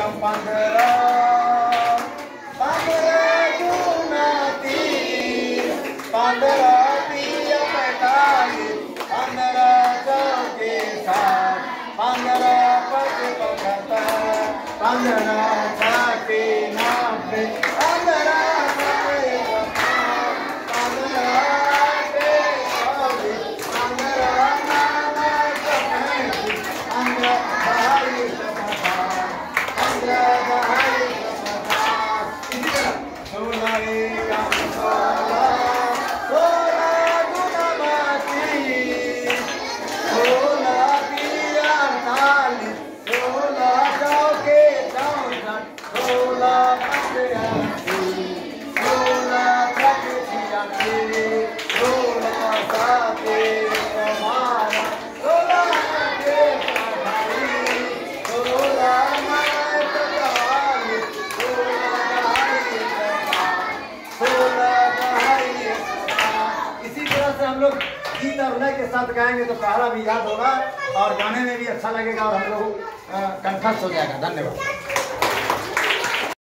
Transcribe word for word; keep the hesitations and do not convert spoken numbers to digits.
पंद्रह पंद्रह दूना तीस पंद्रह तीया पैंतालीस पंद्रह चौके साठ पंद्रह पच पचहत्तर पंद्रह छाके नब्बे पंद्रह गीत और लय के साथ गाएंगे तो पहला भी याद होगा और गाने में भी अच्छा लगेगा और हम लोग कंठस्थ हो जाएगा। धन्यवाद।